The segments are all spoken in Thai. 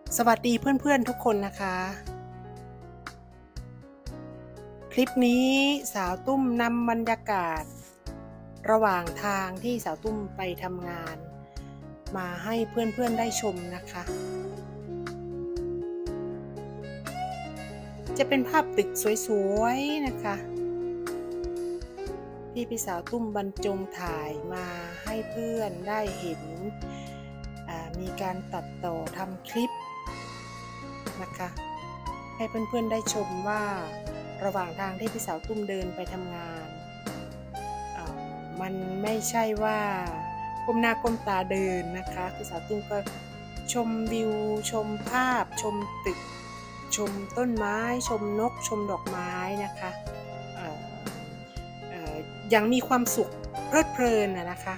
สวัสดีเพื่อนๆทุกคนนะคะ คลิปนี้สาวตุ้มนำบรรยากาศระหว่างทางที่สาวตุ้มไปทำงานมาให้เพื่อนๆได้ชมนะคะจะเป็นภาพตึกสวยๆนะคะที่พี่สาวตุ้มบรรจงถ่ายมาให้เพื่อนได้เห็นมีการตัดต่อทำคลิปนะคะให้เพื่อนๆได้ชมว่าระหว่างทางที่พี่สาวตุ้มเดินไปทำงานมันไม่ใช่ว่าก้มหน้าก้มตาเดินนะคะพี่สาวตุ้มก็ชมวิวชมภาพชมตึกชมต้นไม้ชมนกชมดอกไม้นะคะอย่างมีความสุขเพลิดเพลินนะคะ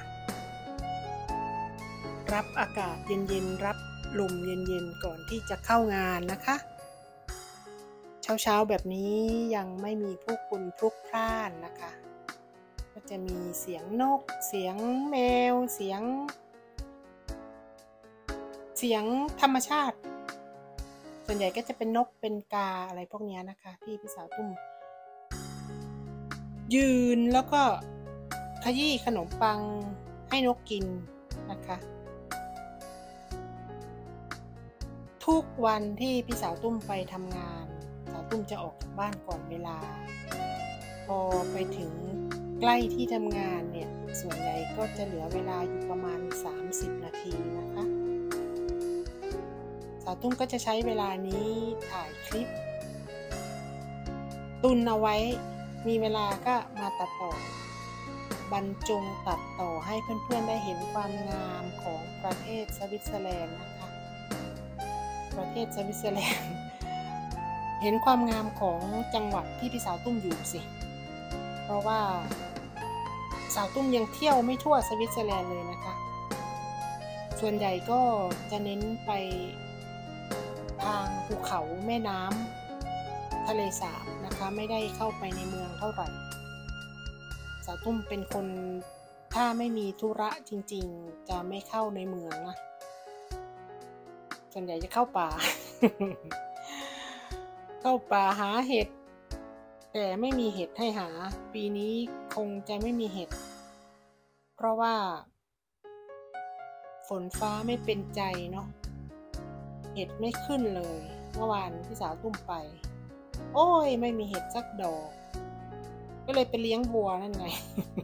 รับอากาศเย็นๆรับลมเย็นๆก่อนที่จะเข้างานนะคะเช้าๆแบบนี้ยังไม่มีผู้คนพลุกพล่านนะคะก็จะมีเสียงนกเสียงแมวเสียงธรรมชาติส่วนใหญ่ก็จะเป็นนกเป็นกาอะไรพวกนี้นะคะที่พี่สาวตุ้มยืนแล้วก็ขยี้ขนมปังให้นกกินนะคะทุกวันที่พี่สาวตุ้มไปทำงานสาวตุ้มจะออกจากบ้านก่อนเวลาพอไปถึงใกล้ที่ทำงานเนี่ยส่วนใหญ่ก็จะเหลือเวลาอยู่ประมาณ30 นาทีนะคะสาวตุ้มก็จะใช้เวลานี้ถ่ายคลิปตุนเอาไว้มีเวลาก็มาตัดต่อบรรจงตัดต่อให้เพื่อนๆได้เห็นความงามของประเทศสวิตเซอร์แลนด์นะคะประเทศสวิตเซอร์แลนด์เห็นความงามของจังหวัดที่พี่สาวตุ้มอยู่สิเพราะว่าสาวตุ้มยังเที่ยวไม่ทั่วสวิตเซอร์แลนด์เลยนะคะส่วนใหญ่ก็จะเน้นไปทางภูเขาแม่น้ำทะเลสาบนะคะไม่ได้เข้าไปในเมืองเท่าไหร่สาวตุ้มเป็นคนถ้าไม่มีธุระจริงๆจะไม่เข้าในเมืองนะส่วนใหญ่จะเข้าป่า เข้าป่าหาเห็ดแต่ไม่มีเห็ดให้หาปีนี้คงจะไม่มีเห็ดเพราะว่าฝนฟ้าไม่เป็นใจเนาะเห็ดไม่ขึ้นเลยเมื่อวานพี่สาวตุ้มไปโอ้ยไม่มีเห็ดสักดอกก็เลยไปเลี้ยงวัวนั่นไง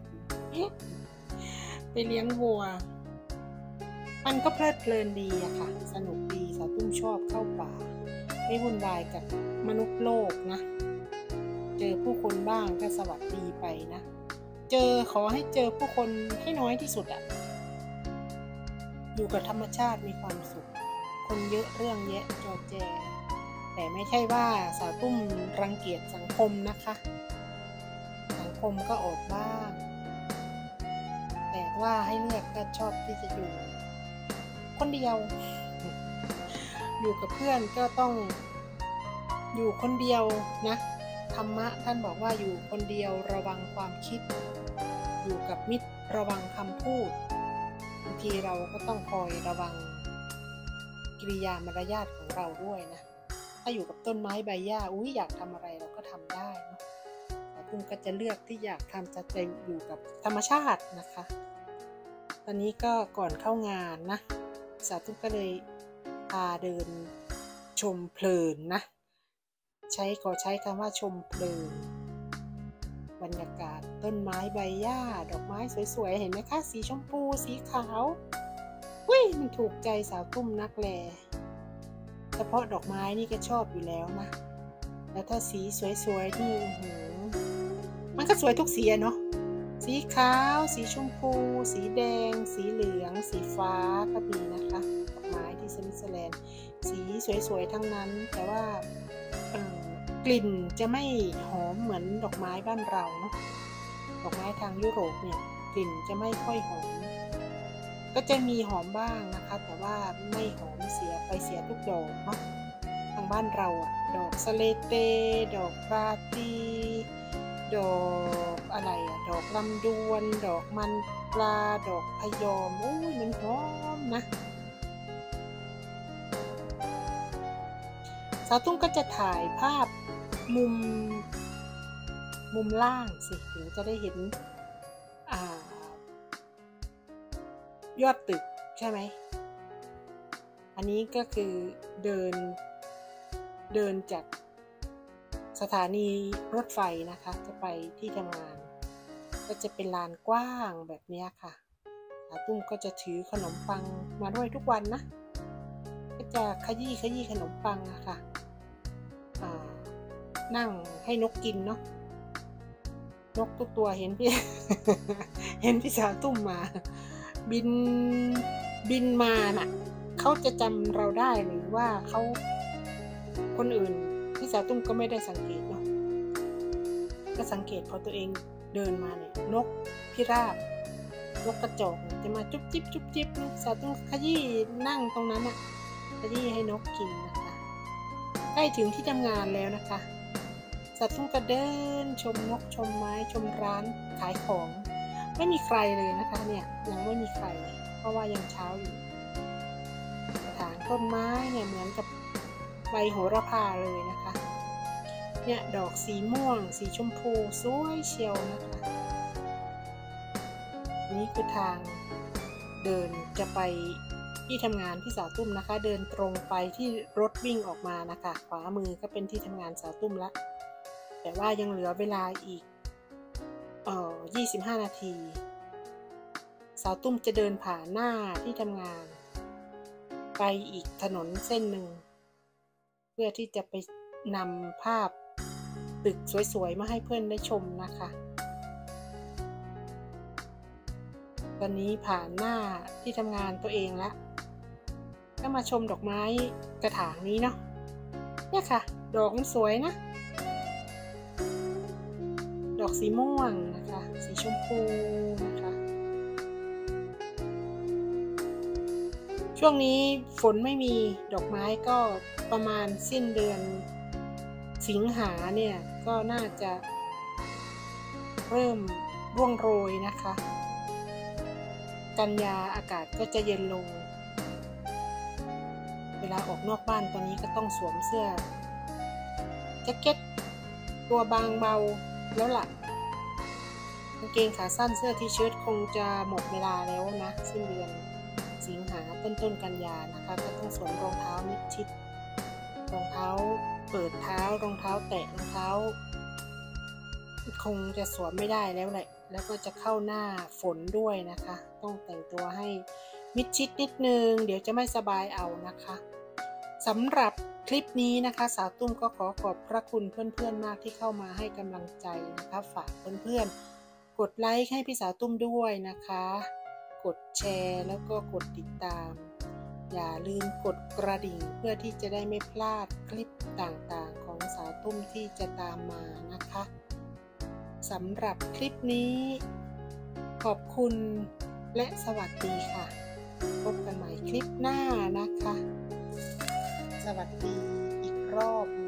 ไปเลี้ยงวัวมันก็เพลิดเพลินดีอะค่ะสนุกดีสาวตุ้มชอบเข้าป่าไม่วุ่นวายกับมนุษย์โลกนะเจอผู้คนบ้างก็สวัสดีไปนะขอให้เจอผู้คนให้น้อยที่สุดอะอยู่กับธรรมชาติมีความสุขคนเยอะเรื่องแยะจอแจแต่ไม่ใช่ว่าสาวตุ้มรังเกียจสังคมนะคะสังคมก็ออกบ้างแต่ว่าให้เลือกก็ชอบที่จะอยู่คนเดียวอยู่กับเพื่อนก็ต้องอยู่คนเดียวนะธรรมะท่านบอกว่าอยู่คนเดียวระวังความคิดอยู่กับมิตรระวังคำพูดบางทีเราก็ต้องคอยระวังกิริยามารยาทของเราด้วยนะถ้าอยู่กับต้นไม้ใบหญ้าอยากทำอะไรเราก็ทำได้นะแต่ตุ้มก็จะเลือกที่อยากทำจะอยู่กับธรรมชาตินะคะตอนนี้ก็ก่อนเข้างานนะสาวตุ้มก็เลยพาเดินชมเพลินนะใช้คำว่าชมเพลินบรรยากาศต้นไม้ใบหญ้าดอกไม้สวยๆเห็นไหมคะสีชมพูสีขาวมันถูกใจสาวตุ้มนักแลเฉพาะดอกไม้นี่ก็ชอบอยู่แล้วนะแล้วถ้าสีสวยๆนี่มันก็สวยทุกสีเนาะสีขาวสีชมพูสีแดงสีเหลืองสีฟ้าก็มีนะคะดอกไม้ที่สวิตเซอร์แลนด์สีสวยๆทั้งนั้นแต่ว่ากลิ่นจะไม่หอมเหมือนดอกไม้บ้านเราเนาะดอกไม้ทางยุโรปเนี่ยกลิ่นจะไม่ค่อยหอมก็จะมีหอมบ้างนะคะแต่ว่าไม่หอมเสียทุกดอกเนาะทางบ้านเราอะดอกสะเลเตดอกราตรีดอกอะไรอะดอกลำดวนดอกมันปลาดอกพยอมมันหอมนะสาวตุ้มก็จะถ่ายภาพมุมล่างสิถึงจะได้เห็นยอดตึกใช่ไหมอันนี้ก็คือเดินจากสถานีรถไฟนะคะจะไปที่ทำงานก็จะเป็นลานกว้างแบบนี้ค่ะสาวตุ้มก็จะถือขนมปังมาด้วยทุกวันนะก็จะขยี้ขนมปังอะค่ะนั่งให้นกกินเนาะนกทุกตัวเห็นพี่ เห็นพี่สาวตุ้มมาบินมาน่ะเขาจะจำเราได้หรือว่าเขาคนอื่นพี่สาวตุ้มก็ไม่ได้สังเกตเนาะก็สังเกตพอตัวเองเดินมาเนี่ยนกพิราบนกกระจอกจะมาจุ๊บจิ๊บนะสาวตุ้มขยี้นั่งตรงนั้นน่ะขยี้ให้นกกินนะคะใกล้ถึงที่ทำงานแล้วนะคะสาวตุ้มก็เดินชมนกชมไม้ชมร้านขายของไม่มีใครเลยนะคะเนี่ยยังไม่มีใครเพราะว่ายังเช้าอยู่กระถางต้นไม้เนี่ยเหมือนกับใบโหระพาเลยนะคะเนี่ยดอกสีม่วงสีชมพูสวยเชียวนะคะนี่คือทางเดินจะไปที่ทำงานพี่สาวตุ้มนะคะเดินตรงไปที่รถวิ่งออกมานะคะขวามือก็เป็นที่ทำงานสาวตุ้มละแต่ว่ายังเหลือเวลาอีก25 นาทีสาวตุ้มจะเดินผ่านหน้าที่ทำงานไปอีกถนนเส้นหนึ่งเพื่อที่จะไปนำภาพตึกสวยๆมาให้เพื่อนได้ชมนะคะตอนนี้ผ่านหน้าที่ทำงานตัวเองแล้วก็มาชมดอกไม้กระถางนี้เนาะเนี่ยค่ะดอกมันสวยนะดอกสีม่วงนะคะสีชมพูนะคะช่วงนี้ฝนไม่มีดอกไม้ก็ประมาณสิ้นเดือนสิงหาเนี่ยก็น่าจะเริ่มร่วงโรยนะคะกันยาอากาศก็จะเย็นลงเวลาออกนอกบ้านตอนนี้ก็ต้องสวมเสื้อแจ็คเก็ตตัวบางเบาแล้วล่ะกางเกงขาสั้นเสื้อทีเชิ้ตคงจะหมดเวลาแล้วนะสิ้นเดือนสิงหาต้นกันยานะคะก็ต้องสวมรองเท้ามิดชิดรองเท้าเปิดเท้ารองเท้าแตะรองเท้าคงจะสวมไม่ได้แล้วแหละแล้วก็จะเข้าหน้าฝนด้วยนะคะต้องแต่งตัวให้มิดชิดนิดนึงเดี๋ยวจะไม่สบายเอานะคะสำหรับคลิปนี้นะคะสาวตุ้มก็ขอขอบพระคุณเพื่อนๆมากที่เข้ามาให้กำลังใจนะคะฝากเพื่อนๆกดไลค์ให้พี่สาวตุ้มด้วยนะคะกดแชร์แล้วก็กดติดตามอย่าลืมกดกระดิ่งเพื่อที่จะได้ไม่พลาดคลิปต่างๆของสาวตุ้มที่จะตามมานะคะสำหรับคลิปนี้ขอบคุณและสวัสดีค่ะพบกันใหม่คลิปหน้านะคะสวัสดีอีกรอบ